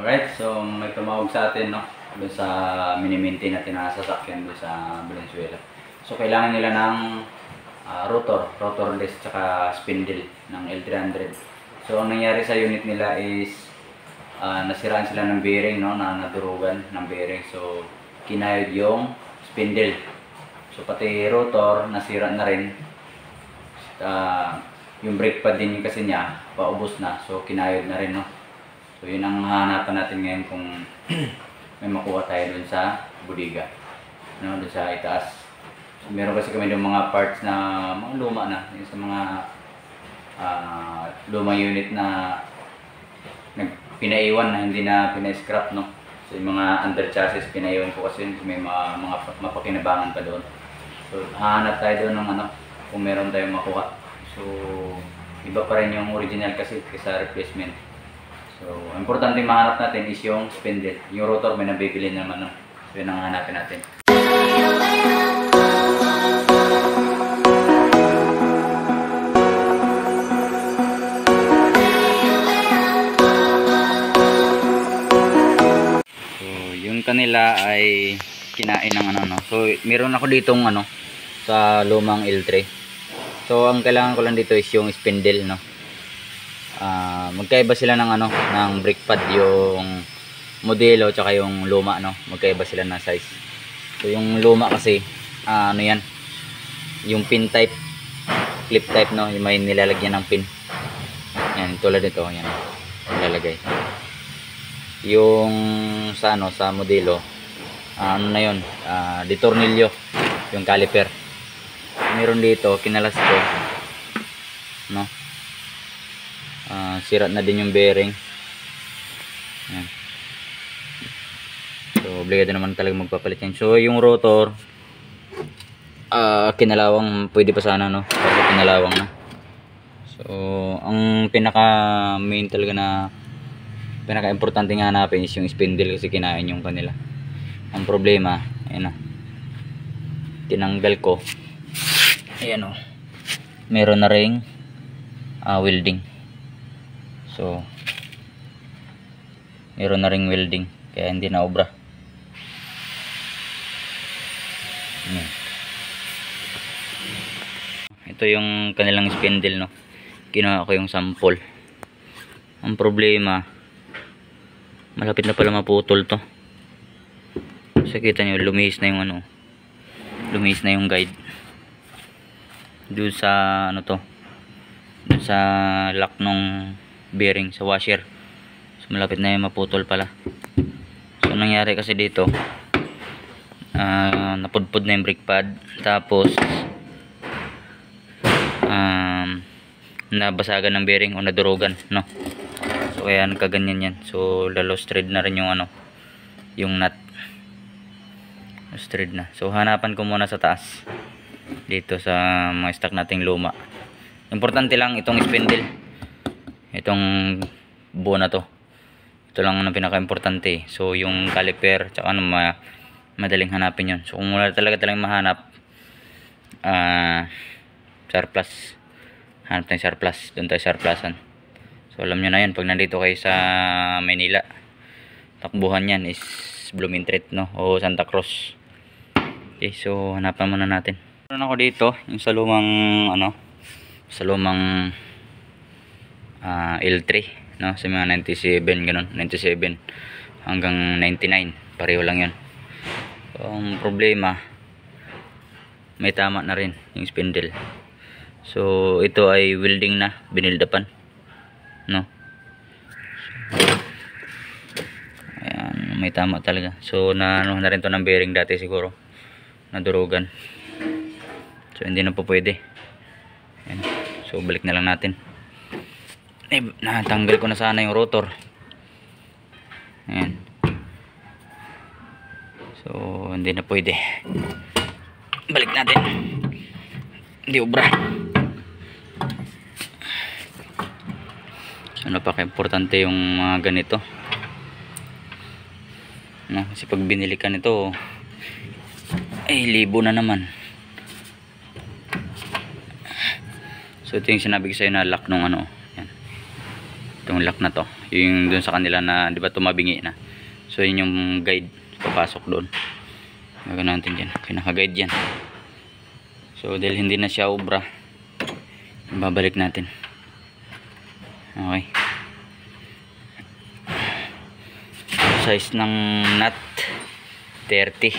Alright, so may tumawag sa atin, no? Doon sa mini-maintain natin na sasakyan doon sa Valenzuela. So kailangan nila ng rotorless tsaka spindle ng L300. So ang nangyari sa unit nila is nasiraan sila ng bearing, no? Nadurugan ng bearing. So kinayod yung spindle. So pati rotor nasira na rin. Yung brake pad din kasi niya paubos na. So kinayod na rin, no? So yun ang hahanapan natin ngayon kung may makuha tayo dun sa bodega, no, dun sa itaas. So meron kasi kami yung mga parts na mga luma na, yung sa mga lumang unit na pinaiwan na hindi na pina-scrap, no. So yung mga under chassis pinaiwan ko kasi may mga mapakinabangan pa doon. So hahanap tayo doon ng ano, kung meron tayong makuha. So iba pa rin yung original kasi kaysa replacement. So, importante mahanap natin is yung spindle. Yung rotor may nabibili naman, no? So, yun ang hanapin natin. So, yung kanila ay kinain ng ano, no? So, meron ako ditong ano, sa lumang L3. So, ang kailangan ko lang dito is yung spindle, no? Magkaiba sila ng ano, ng brake pad, yung modelo tsaka yung luma, no. Magkaiba sila ng size. So yung luma kasi ano yan, yung pin type, clip type, no, yung may nilalagyan ng pin. Yan, tulad nito, yan, nilalagay. Yung sa ano, sa modelo, ano na yun, detornilyo, yung caliper. Meron dito, kinalas ko, no. Sira na din yung bearing. Yan. So obligado naman talaga magpapalit yan. So yung rotor kinalawang, pwede pa sana, no, kasi kinalawang na. So ang pinaka main talaga na pinaka importante nga hanapin is yung spindle kasi kinain yung kanila. Ang problema, ayan na, tinanggal ko. Ayan, o, meron na ring welding. So meron na ring welding kaya hindi na obra. Ito yung kanilang spindle, no. Kinuha ko yung sample. Ang problema, malapit na pala maputol to. So kita nyo, lumihis na yung ano, lumihis na yung guide doon sa ano to, doon sa lock nung bearing sa washer. So malapit na yung maputol pala. So nangyari kasi dito, napudpud na yung brake pad, tapos nabasagan ng bearing o nadurugan, no. So kaya nagkaganyan yan. So lost thread na rin yung ano, yung nut, lost thread na. So hanapan ko muna sa taas dito sa mga stock nating luma. Importante lang itong spindle, itong buo na to. Ito lang ang pinaka-importante. So yung caliper tsaka ano, madaling hanapin yun. So kung wala talaga mahanap, surplus, hanap tayong surplus, doon tayo surplusan. So alam nyo na yun, pag nandito kayo sa Manila, takbuhan yan is Blumentritt, no, o Santa Cruz. Okay, so hanapan muna natin. Meron ako dito yung sa lumang ano, sa lumang L3, no, sa mga 97 ganun, 97 hanggang 99, pareho lang yun. So, ang problema, may tama na rin yung spindle. So ito ay welding na, binildapan, no. Ayan, may tama talaga. So na ano na rin to ng bearing dati siguro, nadurugan. So hindi na po pwede. Ayan. So balik na lang natin. Natanggal ko na sana yung rotor. Ayan. So hindi na pwede. Balik natin. Hindi obra. So napaka-importante yung mga ganito, no? Kasi pag binili ka nito, ay libo na naman. So ito yung sinabi ko sa'yo na lock nung ano, yan. Itong lock na to, yung dun sa kanila na di ba tumabingi na. So yun yung guide papasok doon. Gagawin natin dyan, pinaka-guide yan. So dahil hindi na siya obra, babalik natin. Okay, size ng nut 30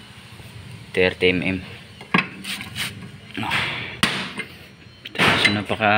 mm. No. So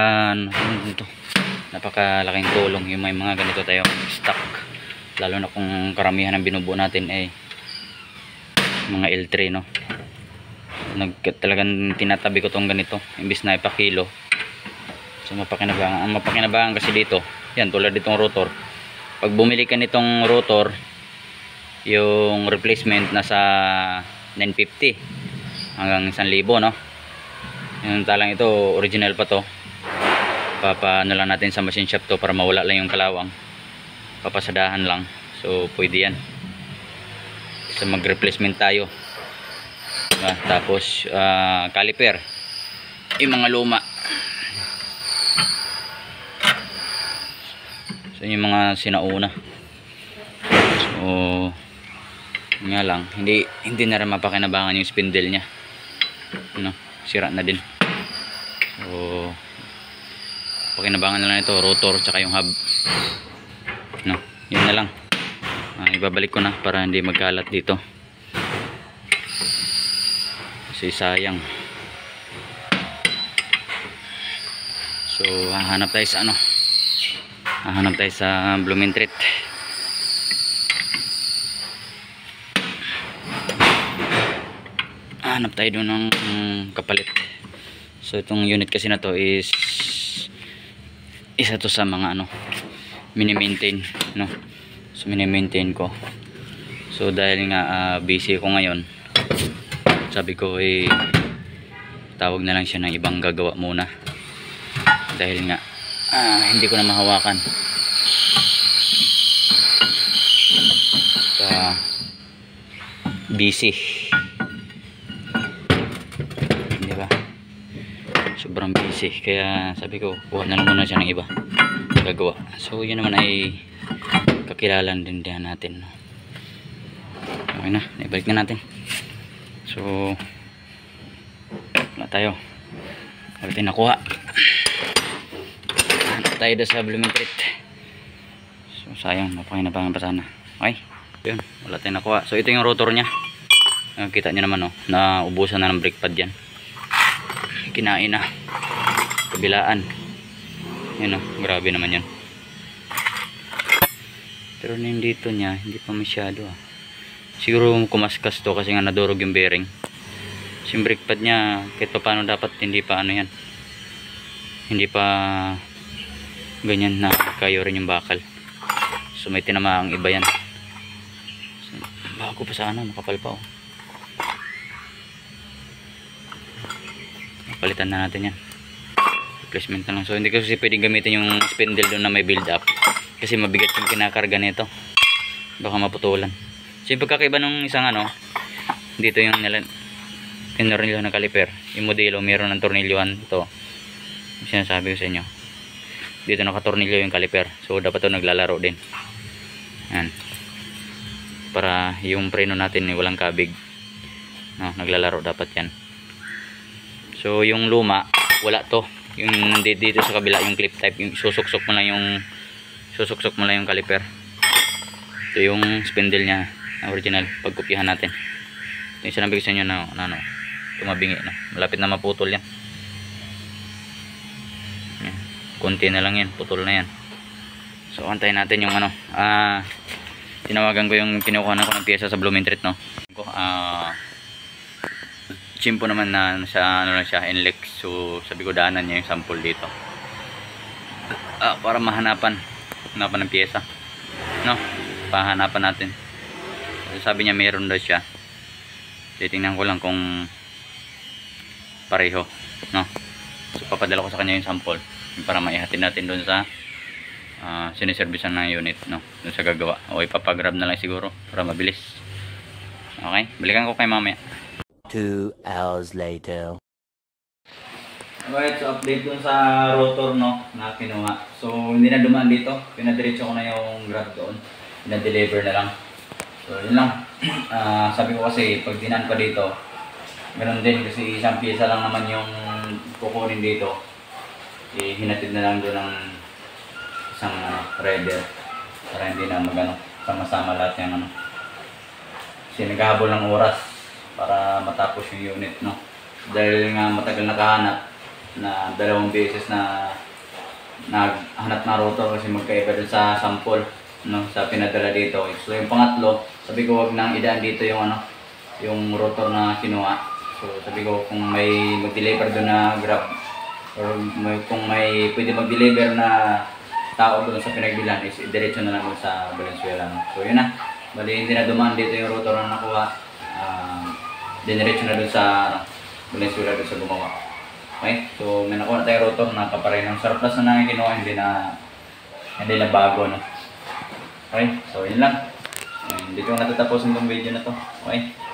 napakalaking tulong yung may mga ganito tayo stock, lalo na kung karamihan ng binubuo natin ay mga L3, no. Talagang tinatabi ko tong ganito imbis na ipakilo. So mapakinabangan. Ang mapakinabangan kasi dito, yan tulad ditong rotor. Pag bumili ka nitong rotor, yung replacement nasa 950 hanggang 1,000, no. Yung talang ito original pa to. Papaano lang natin sa machine shop to para mawala lang yung kalawang. Papasadahan lang. So pwede yan. So mag replacement tayo. Tapos caliper, yung mga luma. So yung mga sinauna. So nga lang hindi na rin mapakinabangan yung spindle nya, no? Sira na din. So pakinabangan na lang ito rotor tsaka yung hub, no? Yun na lang. Ibabalik ko na para hindi magkalat dito kasi sayang. So hahanap tayo sa blooming treat. Hanap tayo doon ng kapalit. So itong unit kasi na to is isa to sa mga mini-maintain, no. So mini-maintain ko. So dahil nga busy ko ngayon, sabi ko tawag na lang siya ng ibang gagawa muna dahil nga hindi ko na mahawakan. Busy, di ba? Sobrang busy, kaya sabi ko kuha na lang muna siya ng iba gagawa. So yun naman ay kakilalan din natin. Okay na, ibalik na natin. So wala tayo, wala tayo nakuha. Hanap tayo doon sa blooming treat. So sayang, mapakinabangan pa sana. Okay, yun, wala tayong nakuha. So ito yung rotor nya. Kita nyo naman, na ubusan na ng brake pad yan. Kinain na kabilaan. Yun, grabe naman yan. Pero dito nya hindi pa masyado. Siguro kumaskas to kasi nga nadurog yung bearing. Yung brake pad nya kahit pa paano dapat hindi pa yan, hindi pa ganyan na kayo rin yung bakal. So may tinamaang iba yan. So, bago pa sana, makapal pa. Palitan na natin yan, replacement na lang. So hindi kasi pwedeng gamitin yung spindle doon na may build up kasi mabigat yung kinakarga nito, baka maputulan. So yung pagkakaiba ng isang dito yung tornilyo na caliper, yung modelo meron ng tornilyohan. Ito yung sinasabi ko sa inyo, dito nakatornilyo yung caliper. So dapat ito naglalaro din yan, para yung preno natin walang kabig, naglalaro dapat yan. So yung luma wala to, yung dito sa kabila yung clip type, yung susuksok mo lang yung caliper. Ito yung spindle nya original, pagkopyahan natin. Ito yung sinabi ko sa inyo na tumabingi na, malapit na maputol yan. Kunti na lang yan, putol na yan. So antayin natin yung tinawagan ko yung kinukuha ko ng pyesa sa blooming treat, no. Chimpo naman na sa lang siya, NLEX. So sabi ko daanan niya yung sample dito para mahanapan ng pyesa, no, pahanapan natin. So, sabi niya meron daw siya, titingnan ko lang kung pareho, no. So papadala ko sa kanya yung sample para maihatid natin doon sa siniservisan ng unit, no, doon sa gagawa. O ipapagrab na lang siguro para mabilis. Okay, balikan ko kay mamaya. 2 hours later. Right, so update dun sa rotor no, na kinuha. So hindi na dumaan dito, pinadiretso ko na yung grab doon. Pina-deliver na lang. So yun lang. Sabi ko kasi pag dinaan pa dito, ganoon din kasi isang pyesa lang naman yung kukunin dito. Hinatid na lang doon ng isang rider para hindi na magano sama-sama lahat yung ano. Kasi naghahabol ng oras para matapos yung unit no. Dahil nga matagal nakahanap na 2 beses na naghanap na rotor kasi magkaiba dun sa sample no, sa pinadala dito. So yung pangatlo, sabi ko wag nang idaan dito yung ano, yung rotor na kinuha. So sabi ko kung may mag-deliver doon na Grab or kung may pwede mag-deliver na tao doon sa pinagbilan is diretso na lang doon sa Valenzuela no? So yun na, bali hindi na dumaan dito yung rotor na nakuha. Diretso na doon sa Valenzuela doon sa gumawa. Okay, so may nakuha na tayong rotor na kapareho ng surplus na nang ginawa, hindi na bago no. Okay, so yun lang. Dito ko natatapusin itong video na to. Okay.